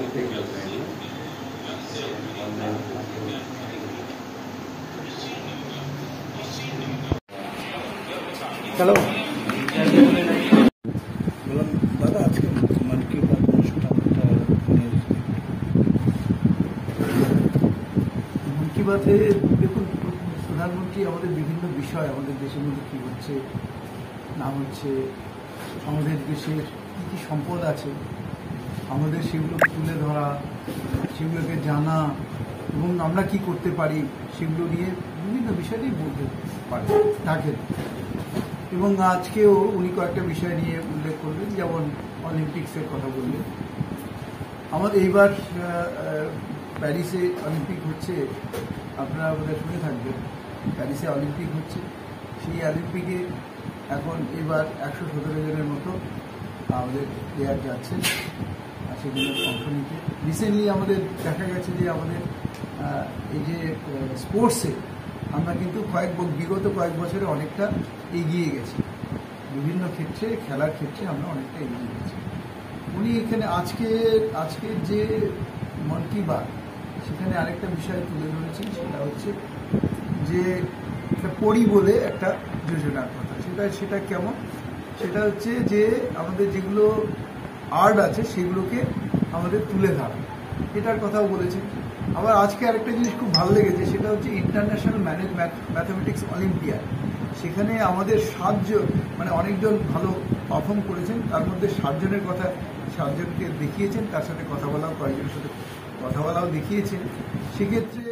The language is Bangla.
चलो दादा आज के मन की बात मन की बाते देखो प्रधानमंत्री আমাদের বিভিন্ন বিষয় আমাদের দেশের মধ্যে কি হচ্ছে না হচ্ছে আমাদের দেশের কি কি সম্পদ আছে আমাদের সেগুলো তুলে ধরা সেগুলোকে জানা এবং আমরা কি করতে পারি সেগুলো নিয়ে বিভিন্ন বিষয় নিয়ে বলতে পারি থাকেন এবং আজকেও উনি কয়েকটা বিষয় নিয়ে উল্লেখ করলেন যেমন অলিম্পিক্সের কথা বললেন আমাদের এইবার প্যারিসে অলিম্পিক হচ্ছে আপনারা বোধহয় শুনে থাকবেন প্যারিসে অলিম্পিক হচ্ছে সেই অলিম্পিকে এখন এবার 117 জনের মতো আমাদের প্লেয়ার যাচ্ছেন সেগুলো অংশ নিতে রিসেন্টলি আমাদের দেখা গেছে যে আমাদের এই যে স্পোর্টসে আমরা কিন্তু বিগত কয়েক বছরে অনেকটা এগিয়ে গেছি বিভিন্ন ক্ষেত্রে খেলার ক্ষেত্রে আমরা অনেকটা এগিয়ে গেছি উনি এখানে আজকের যে মন কি বাত সেখানে আরেকটা বিষয় তুলে ধরেছেন সেটা হচ্ছে যে একটা পড়ি বলে একটা যোজনার কথা সেটা কেমন সেটা হচ্ছে যে আমাদের যেগুলো আর্ট আছে সেগুলোকে আমাদের তুলে ধরা এটার কথাও বলেছেন আবার আজকে আরেকটা জিনিস খুব ভালো লেগেছে সেটা হচ্ছে ইন্টারন্যাশনাল ম্যাথমেটিক্স অলিম্পিয়াড সেখানে আমাদের 7 জন মানে অনেকজন ভালো পারফর্ম করেছেন তার মধ্যে 7 জনের কথা 7 জনকে দেখিয়েছেন তার সাথে কথা বলাও কয়েকজনের সাথে কথা বলাও দেখিয়েছেন সেক্ষেত্রে